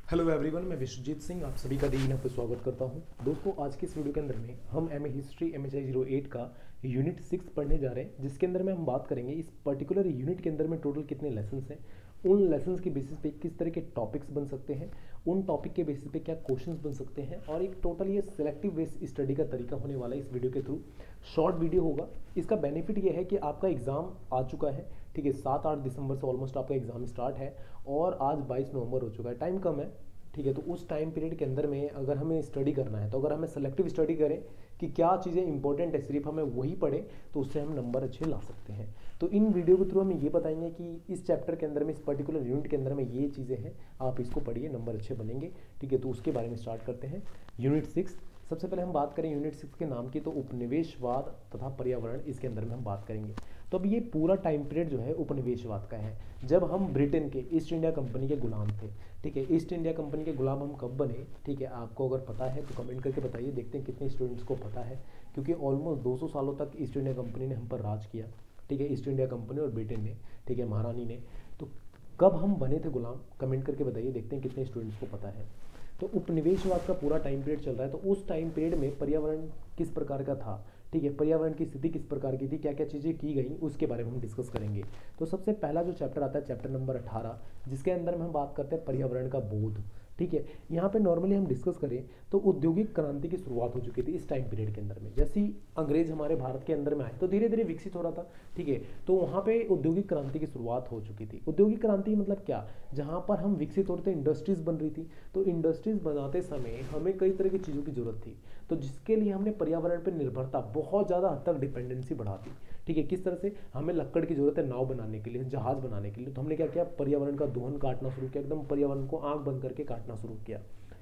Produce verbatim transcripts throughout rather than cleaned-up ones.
Hello everyone, मैं विश्वजीत सिंह आप सभी का दिन पे स्वागत करता हूं। दोस्तों, आज की इस वीडियो के अंदर में हम M A history M H I zero eight का यूनिट सिक्स पढ़ने जा रहे हैं, जिसके अंदर में हम बात करेंगे इस पर्टिकुलर यूनिट के अंदर में टोटल कितने लेसन्स हैं, उन लेसन्स के बेसिस पे किस तरह के टॉपिक्स बन सकते हैं, उन टॉपिक के बेसिस पे क्या क्वेश्चंस बन सकते हैं, और एक टोटल ये सिलेक्टिव बेस्ड स्टडी का तरीका होने वाला है इस वीडियो के थ्रू। शॉर्ट वीडियो होगा। इसका बेनिफिट ये है कि आपका एग्जाम आ चुका है, ठीक है। सात आठ दिसंबर से ऑलमोस्ट आपका एग्जाम स्टार्ट है और आज बाईस नवंबर हो चुका है, टाइम कम है, ठीक है। तो उस टाइम पीरियड के अंदर में अगर हमें स्टडी करना है, तो अगर हमें सेलेक्टिव स्टडी करें कि क्या चीज़ें इंपॉर्टेंट है, सिर्फ हमें वही पढ़ें, तो उससे हम नंबर अच्छे ला सकते हैं। तो इन वीडियो के थ्रू हम ये बताएंगे कि इस चैप्टर के अंदर में, इस पर्टिकुलर यूनिट के अंदर में ये चीज़ें हैं, आप इसको पढ़िए, नंबर अच्छे बनेंगे, ठीक है। तो उसके बारे में स्टार्ट करते हैं। यूनिट सिक्स, सबसे पहले हम बात करें यूनिट सिक्स के नाम की, तो उपनिवेशवाद तथा पर्यावरण, इसके अंदर में हम बात करेंगे। तो अब ये पूरा टाइम पीरियड जो है उपनिवेशवाद का है, जब हम ब्रिटेन के ईस्ट इंडिया कंपनी के गुलाम थे, ठीक है। ईस्ट इंडिया कंपनी के गुलाम हम कब बने, ठीक है। आपको अगर पता है तो कमेंट करके बताइए, देखते हैं कितने स्टूडेंट्स को पता है, क्योंकि ऑलमोस्ट दो सौ सालों तक ईस्ट इंडिया कंपनी ने हम पर राज किया, ठीक है। ईस्ट इंडिया कंपनी और ब्रिटेन ने, ठीक है, महारानी ने। तो कब हम बने थे गुलाम, कमेंट करके बताइए, देखते हैं कितने स्टूडेंट्स को पता है। तो उपनिवेशवाद का पूरा टाइम पीरियड चल रहा है, तो उस टाइम पीरियड में पर्यावरण किस प्रकार का था, ठीक है, पर्यावरण की स्थिति किस प्रकार की थी, क्या क्या चीज़ें की गई, उसके बारे में हम डिस्कस करेंगे। तो सबसे पहला जो चैप्टर आता है, चैप्टर नंबर अठारह, जिसके अंदर में हम बात करते हैं पर्यावरण का बोध, ठीक है। यहाँ पे नॉर्मली हम डिस्कस करें तो औद्योगिक क्रांति की शुरुआत हो चुकी थी इस टाइम पीरियड के अंदर में। जैसे ही अंग्रेज हमारे भारत के अंदर में आए तो धीरे धीरे विकसित हो रहा था, ठीक है। तो वहाँ पे औद्योगिक क्रांति की शुरुआत हो चुकी थी। औद्योगिक क्रांति मतलब क्या, जहाँ पर हम विकसित हो रहे थे, इंडस्ट्रीज बन रही थी। तो इंडस्ट्रीज बनाते समय हमें कई तरह की चीज़ों की जरूरत थी, तो जिसके लिए हमने पर्यावरण पर निर्भरता, बहुत ज़्यादा हद तक डिपेंडेंसी बढ़ा दी, ठीक है। किस तरह से, हमें लकड़ की जरूरत है नाव बनाने के लिए, जहाज बनाने के लिए, तो हमने क्या किया, पर्यावरण का दोहन काटना शुरू किया, एकदम पर्यावरण को आंख बंद करके काटना शुरू किया।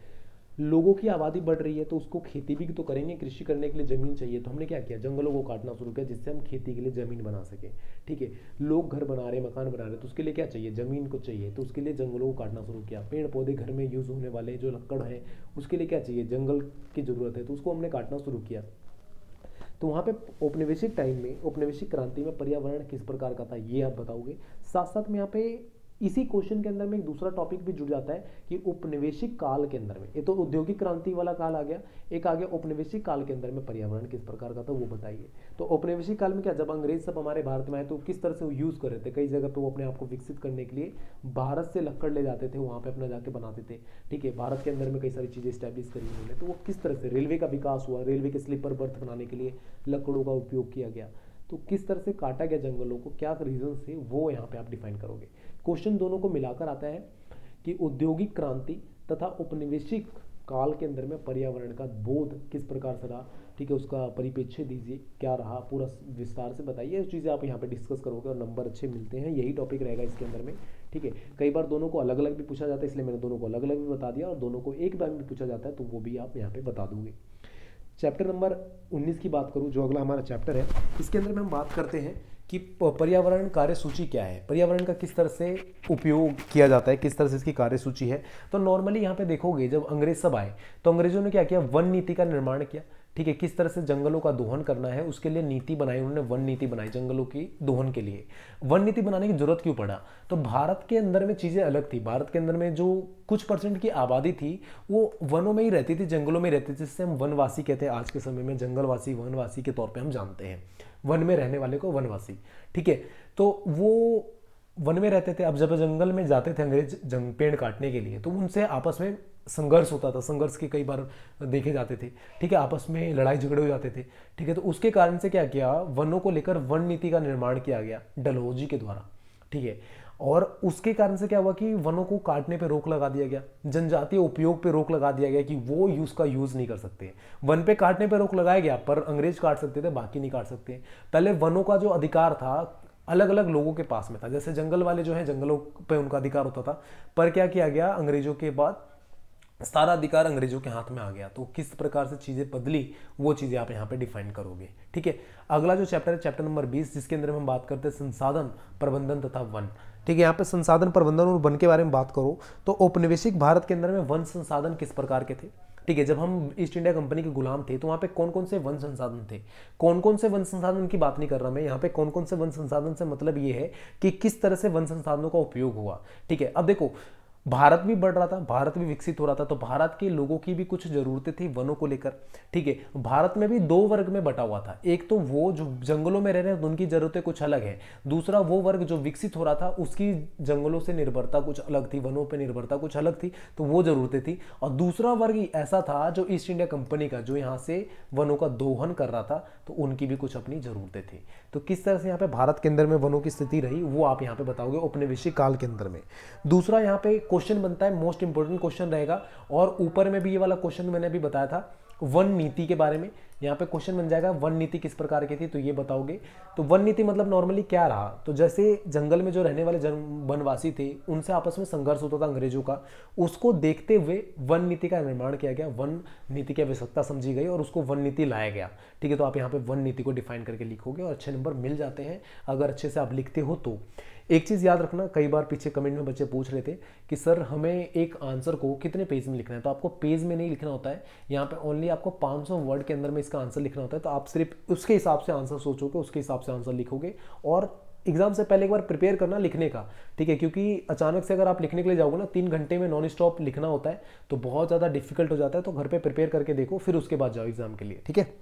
लोगों की आबादी बढ़ रही है, तो उसको खेती भी तो करेंगे, कृषि करने के लिए जमीन चाहिए, तो हमने क्या किया, जंगलों को काटना शुरू किया, जिससे हम खेती के लिए जमीन बना सके, ठीक है। लोग घर बना रहे, मकान बना रहे, तो उसके लिए क्या चाहिए, जमीन को चाहिए, तो उसके लिए जंगलों को काटना शुरू किया। पेड़ पौधे घर में यूज होने वाले जो लकड़ है, उसके लिए क्या चाहिए, जंगल की जरूरत है, तो उसको हमने काटना शुरू किया। तो वहाँ पे औपनिवेशिक टाइम में, औपनिवेशिक क्रांति में पर्यावरण किस प्रकार का था, ये आप बताओगे। साथ साथ में यहाँ पे इसी क्वेश्चन के अंदर में एक दूसरा टॉपिक भी जुड़ जाता है कि उपनिवेशिक काल के अंदर में, ये तो औद्योगिक क्रांति वाला काल आ गया, एक आ गया औपनिवेशिक काल के अंदर में पर्यावरण किस प्रकार का था, वो बताइए। तो औपनिवेशिक काल में क्या, जब अंग्रेज सब हमारे भारत में आए तो किस तरह से वो यूज़ कर रहे थे, कई जगह पे वो अपने आप को विकसित करने के लिए भारत से लकड़ ले जाते थे, वहाँ पे अपना जाके बनाते थे, ठीक है। भारत के अंदर में कई सारी चीज़ें स्टैब्लिश करी उन्होंने, तो वो किस तरह से रेलवे का विकास हुआ, रेलवे के स्लीपर बर्थ बनाने के लिए लकड़ों का उपयोग किया गया, तो किस तरह से काटा गया जंगलों को, क्या रीजन से, वो यहाँ पे आप डिफाइन करोगे। क्वेश्चन दोनों को मिलाकर आता है कि औद्योगिक क्रांति तथा उपनिवेशिक काल के अंदर में पर्यावरण का बोध किस प्रकार से रहा, ठीक है, उसका परिप्रेक्ष्य दीजिए, क्या रहा, पूरा विस्तार से बताइए। ये चीज़ें आप यहाँ पे डिस्कस करोगे और नंबर अच्छे मिलते हैं, यही टॉपिक रहेगा इसके अंदर में, ठीक है। कई बार दोनों को अलग अलग भी पूछा जाता है, इसलिए मैंने दोनों को अलग अलग भी बता दिया, और दोनों को एक बार में पूछा जाता है तो वो भी आप यहाँ पे बता दोगे। चैप्टर नंबर उन्नीस की बात करूँ, जो अगला हमारा चैप्टर है, इसके अंदर में हम बात करते हैं कि पर्यावरण कार्यसूची क्या है, पर्यावरण का किस तरह से उपयोग किया जाता है, किस तरह से इसकी कार्यसूची है। तो नॉर्मली यहाँ पे देखोगे, जब अंग्रेज सब आए तो अंग्रेजों ने क्या किया, वन नीति का निर्माण किया, ठीक है। किस तरह से जंगलों का दोहन करना है, उसके लिए नीति बनाई उन्होंने, वन नीति बनाई जंगलों की दोहन के लिए। वन नीति बनाने की जरूरत क्यों पड़ा, तो भारत के अंदर में चीज़ें अलग थी। भारत के अंदर में जो कुछ परसेंट की आबादी थी वो वनों में ही रहती थी, जंगलों में रहती थी, जिससे हम वनवासी कहते हैं। आज के समय में जंगलवासी वनवासी के तौर पर हम जानते हैं, वन में रहने वाले को वनवासी, ठीक है। तो वो वन में रहते थे। अब जब जंगल में जाते थे अंग्रेज जंग पेड़ काटने के लिए, तो उनसे आपस में संघर्ष होता था, संघर्ष के कई बार देखे जाते थे, ठीक है, आपस में लड़ाई झगड़े हो जाते थे, ठीक है। तो उसके कारण से क्या किया, वनों को लेकर वन नीति का निर्माण किया गया डलहौजी के द्वारा, ठीक है। और उसके कारण से क्या हुआ कि वनों को काटने पे रोक लगा दिया गया, जनजातीय उपयोग पे रोक लगा दिया गया कि वो यूज का यूज नहीं कर सकते। वन पे काटने पे रोक लगाया गया, पर अंग्रेज काट सकते थे, बाकी नहीं काट सकते। पहले वनों का जो अधिकार था अलग अलग लोगों के पास में था, जैसे जंगल वाले जो हैं जंगलों पे उनका अधिकार होता था, पर क्या किया गया, अंग्रेजों के बाद सारा अधिकार अंग्रेजों के हाथ में आ गया। तो किस प्रकार से चीजें बदली, वो चीजें आप यहाँ पे डिफाइन करोगे, ठीक है। अगला जो चैप्टर है, चैप्टर नंबर बीस, जिसके अंदर हम बात करते हैं संसाधन प्रबंधन तथा वन, ठीक है। यहाँ पे संसाधन प्रबंधन और वन के बारे में बात करो तो औपनिवेशिक भारत के अंदर में वन संसाधन किस प्रकार के थे, ठीक है। जब हम ईस्ट इंडिया कंपनी के गुलाम थे तो वहाँ पे कौन कौन से वन संसाधन थे, कौन कौन से वन संसाधन की बात नहीं कर रहा मैं यहाँ पे, कौन कौन से वन संसाधन से मतलब ये है कि किस तरह से वन संसाधनों का उपयोग हुआ, ठीक है। अब देखो भारत भी बढ़ रहा था, भारत भी विकसित हो रहा था, तो भारत के लोगों की भी कुछ जरूरतें थी वनों को लेकर। ठीक है, भारत में भी दो वर्ग में बटा हुआ था, एक तो वो जो जंगलों में रह रहे हैं उनकी जरूरतें कुछ अलग है, दूसरा वो वर्ग जो विकसित हो रहा था उसकी जंगलों से निर्भरता कुछ अलग थी, वनों पर निर्भरता कुछ अलग थी, तो वो जरूरतें थी। और दूसरा वर्ग ऐसा था जो ईस्ट इंडिया कंपनी का, जो यहाँ से वनों का दोहन कर रहा था, तो उनकी भी कुछ अपनी जरूरतें थी। तो किस तरह से यहाँ पे भारत के अंदर में वनों की स्थिति रही वो आप यहाँ पे बताओगे औपनिवेशिक काल के अंदर में। दूसरा यहाँ पे क्वेश्चन बनता है, मोस्ट इंपोर्टेंट क्वेश्चन रहेगा, और ऊपर में भी ये वाला क्वेश्चन मैंने अभी बताया था वन नीति के बारे में। यहाँ पे क्वेश्चन बन जाएगा वन नीति किस प्रकार की थी, तो ये बताओगे। तो वन नीति मतलब नॉर्मली क्या रहा, तो जैसे जंगल में जो रहने वाले जन वनवासी थे उनसे आपस में संघर्ष होता था अंग्रेजों का, उसको देखते हुए वन नीति का निर्माण किया गया, वन नीति की आवश्यकता समझी गई और उसको वन नीति लाया गया। ठीक है, तो आप यहाँ पे वन नीति को डिफाइन करके लिखोगे और अच्छे नंबर मिल जाते हैं अगर अच्छे से आप लिखते हो तो। एक चीज़ याद रखना, कई बार पीछे कमेंट में बच्चे पूछ रहे थे कि सर हमें एक आंसर को कितने पेज में लिखना है, तो आपको पेज में नहीं लिखना होता है, यहाँ पे ओनली आपको पाँच सौ वर्ड के अंदर में इसका आंसर लिखना होता है। तो आप सिर्फ उसके हिसाब से आंसर सोचोगे, उसके हिसाब से आंसर लिखोगे, और एग्जाम से पहले एक बार प्रिपेयर करना लिखने का। ठीक है, क्योंकि अचानक से अगर आप लिखने के लिए जाओगे ना, तीन घंटे में नॉन स्टॉप लिखना होता है तो बहुत ज़्यादा डिफिकल्ट हो जाता है। तो घर पे प्रिपेयर करके देखो, फिर उसके बाद जाओ एग्जाम के लिए। ठीक है,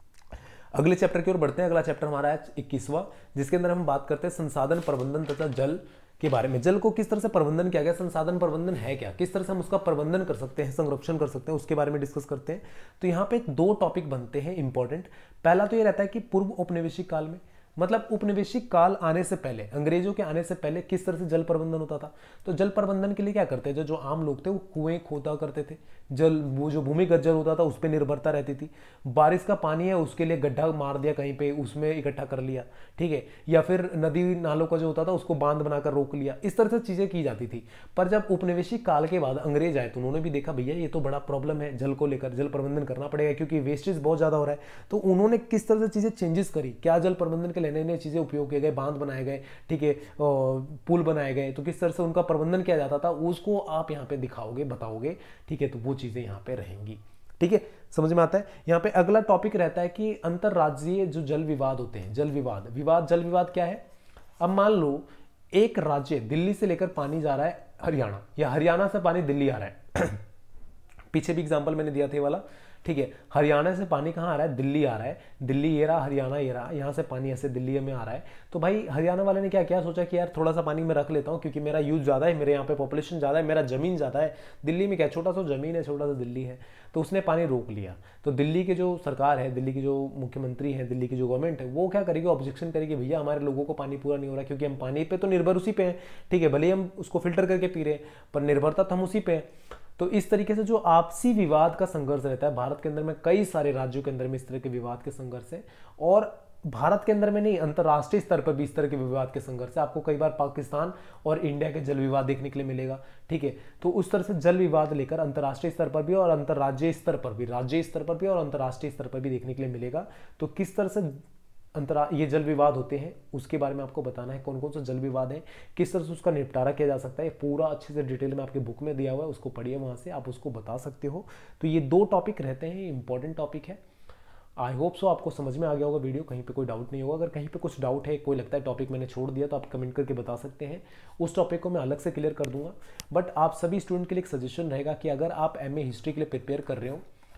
अगले चैप्टर की ओर बढ़ते हैं। अगला चैप्टर हमारा है इक्कीसवां, जिसके अंदर हम बात करते हैं संसाधन प्रबंधन तथा जल के बारे में। जल को किस तरह से प्रबंधन किया गया, संसाधन प्रबंधन है क्या, किस तरह से हम उसका प्रबंधन कर सकते हैं, संरक्षण कर सकते हैं, उसके बारे में डिस्कस करते हैं। तो यहाँ पे दो टॉपिक बनते हैं इंपॉर्टेंट। पहला तो ये रहता है कि पूर्व औपनिवेशिक काल में, मतलब उपनिवेशिक काल आने से पहले, अंग्रेजों के आने से पहले किस तरह से जल प्रबंधन होता था। तो जल प्रबंधन के लिए क्या करते थे, जो आम लोग थे वो कुएं खोदा करते थे, जल वो जो भूमिगत जल होता था उस पर निर्भरता रहती थी। बारिश का पानी है उसके लिए गड्ढा मार दिया कहीं पे, उसमें इकट्ठा कर लिया। ठीक है, या फिर नदी नालों का जो होता था उसको बांध बनाकर रोक लिया, इस तरह से चीजें की जाती थी। पर जब उपनिवेशिक काल के बाद अंग्रेज आए तो उन्होंने भी देखा भैया ये तो बड़ा प्रॉब्लम है, जल को लेकर जल प्रबंधन करना पड़ेगा क्योंकि वेस्टेज बहुत ज्यादा हो रहा है। तो उन्होंने किस तरह से चीजें चेंजेस करी, क्या जल प्रबंधन के लिए नई नई चीजें उपयोग किए गए, बांध बनाए गए, ठीक है, पुल बनाए गए, तो किस तरह से उनका प्रबंधन किया जाता था उसको आप यहाँ पे दिखाओगे, बताओगे। ठीक है, तो वो चीजें यहाँ पे रहेंगी। ठीक है, समझ में आता है। यहाँ पे अगला टॉपिक रहता है कि अंतरराज्यीय जो जल विवाद होते हैं, जल विवाद विवाद जल विवाद क्या है। अब मान लो एक राज्य दिल्ली से लेकर पानी जा रहा है हरियाणा, या हरियाणा से पानी दिल्ली आ रहा है पीछे भी एग्जांपल मैंने दिया था वाला। ठीक है, हरियाणा से पानी कहाँ आ रहा है, दिल्ली आ रहा है, दिल्ली ये रहा, हरियाणा ये रहा, यहाँ से पानी ऐसे दिल्ली में आ रहा है। तो भाई हरियाणा वाले ने क्या क्या सोचा कि यार थोड़ा सा पानी मैं रख लेता हूँ क्योंकि मेरा यूज ज़्यादा है, मेरे यहाँ पे पॉपुलेशन ज़्यादा है, मेरा जमीन ज़्यादा है, दिल्ली में क्या छोटा सा जमीन है, छोटा सा दिल्ली है, तो उसने पानी रोक लिया। तो दिल्ली के जो सरकार है, दिल्ली की जो मुख्यमंत्री है, दिल्ली की जो गवर्नमेंट है, वो क्या करेगी, ऑब्जेक्शन करेगी भैया हमारे लोगों को पानी पूरा नहीं हो रहा क्योंकि हम पानी पे तो निर्भर उसी पे हैं। ठीक है, भले ही हम उसको फिल्टर करके पी रहे हैं पर निर्भरता तो हम उसी पे हैं। तो इस तरीके से जो आपसी विवाद का संघर्ष रहता है भारत के अंदर में, कई सारे राज्यों के अंदर में इस तरह के विवाद के संघर्ष है, और भारत के अंदर में नहीं अंतरराष्ट्रीय स्तर पर भी इस तरह के विवाद के संघर्ष है। आपको कई बार पाकिस्तान और इंडिया के जल विवाद देखने के लिए मिलेगा। ठीक है, तो उस तरह से जल विवाद लेकर अंतरराष्ट्रीय स्तर पर भी और अंतरराज्यीय स्तर पर भी, राज्य स्तर पर भी और अंतरराष्ट्रीय स्तर पर भी देखने के लिए मिलेगा। तो किस तरह से अंतरा ये जल विवाद होते हैं उसके बारे में आपको बताना है, कौन कौन सा जल विवाद है, किस तरह से उसका निपटारा किया जा सकता है, पूरा अच्छे से डिटेल में आपके बुक में दिया हुआ है, उसको पढ़िए, वहाँ से आप उसको बता सकते हो। तो ये दो टॉपिक रहते हैं, इंपॉर्टेंट टॉपिक है। आई होप सो आपको समझ में आ गया होगा वीडियो, कहीं पे कोई डाउट नहीं होगा। अगर कहीं पे कुछ डाउट है, कोई लगता है टॉपिक मैंने छोड़ दिया, तो आप कमेंट करके बता सकते हैं, उस टॉपिक को मैं अलग से क्लियर कर दूंगा। बट आप सभी स्टूडेंट के लिए एक सजेशन रहेगा कि अगर आप एम ए हिस्ट्री के लिए प्रिपेयर कर रहे हो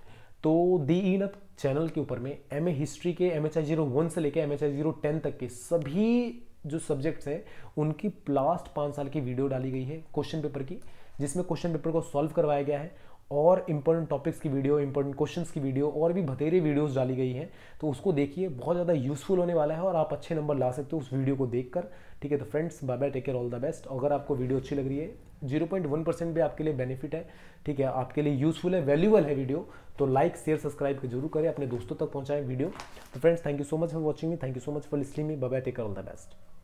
तो दी इन अप चैनल के ऊपर में एम ए हिस्ट्री के M H I zero one से लेकर M H I zero ten तक के सभी जो सब्जेक्ट्स हैं उनकी लास्ट पाँच साल की वीडियो डाली गई है क्वेश्चन पेपर की, जिसमें क्वेश्चन पेपर को सॉल्व करवाया गया है, और इंपॉर्टेंट टॉपिक्स की वीडियो, इंपॉर्टेंट क्वेश्चंस की वीडियो और भी बतेरे वीडियोस डाली गई हैं। तो उसको देखिए, बहुत ज़्यादा यूजफुल होने वाला है और आप अच्छे नंबर ला सकते हो उस वीडियो को देखकर। ठीक है, तो friends bye bye, take care, all the best. अगर आपको वीडियो अच्छी लग रही है, जीरो पॉइंट वन परसेंट भी आपके लिए बेनिफिट है, ठीक है, आपके लिए यूजफुल है, वैल्यूबल है वीडियो, तो लाइक शेयर सब्सक्राइब जरूर करें, अपने दोस्तों तक पहुंचाएं वीडियो। तो friends thank you so much for watching me, thank you so much for listening me, bye bye, take care, all the best.